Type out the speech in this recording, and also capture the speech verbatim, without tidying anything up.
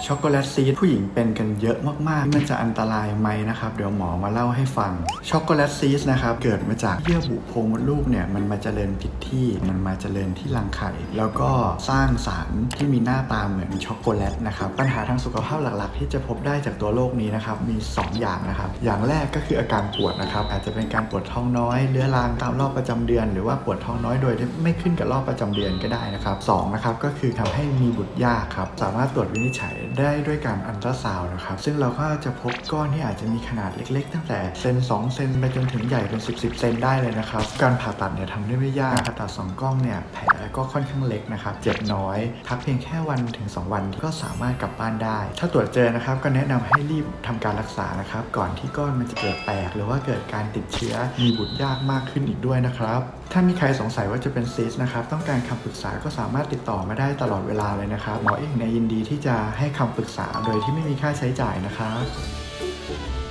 ช็อกโกแลตซีสผู้หญิงเป็นกันเยอะมากๆมันจะอันตรายไหมนะครับเดี๋ยวหมอมาเล่าให้ฟังช็อกโกแลตซีสนะครับเกิดมาจากเยื่อบุโพรงมดลูกเนี่ยมันมาเจริญผิดที่มันมาเจริญที่รังไข่แล้วก็สร้างสารที่มีหน้าตาเหมือนช็อกโกแลตนะครับปัญหาทางสุขภาพหลักๆที่จะพบได้จากตัวโรคนี้นะครับมีสองอย่างนะครับอย่างแรกก็คืออาการปวดนะครับอาจจะเป็นการปวดท้องน้อยเรื้อรังตามรอบประจำเดือนหรือว่าปวดท้องน้อยโดยที่ไม่ขึ้นกับรอบประจำเดือนก็ได้นะครับสองนะครับก็คือทำให้มีบุตรยากครับสามารถตรวจวินิจฉัยได้ด้วยการอัลตราซาวด์นะครับซึ่งเราก็จะพบก้อนที่อาจจะมีขนาดเล็กๆตั้งแต่เซนสองเซนไปจนถึงใหญ่เป็นสิบ สิบเซนได้เลยนะครับการผ่าตัดเนี่ยทำได้ไม่ยากผ่าตัดสองกล้องเนี่ยแผลก็ค่อนข้างเล็กนะครับเจ็บน้อยพักเพียงแค่วันถึงสองวันก็สามารถกลับบ้านได้ถ้าตรวจเจอนะครับก็แนะนำให้รีบทำการรักษานะครับก่อนที่ก้อนมันจะเกิดแตกหรือว่าเกิดการติดเชื้อมีบุตรยากมากขึ้นอีกด้วยนะครับถ้ามีใครสงสัยว่าจะเป็นซีสต์นะครับต้องการคำปรึกษาก็สามารถติดต่อมาได้ตลอดเวลาเลยนะครับหมอเองเนี่ยยินดีที่จะให้คำปรึกษาโดยที่ไม่มีค่าใช้จ่ายนะครับ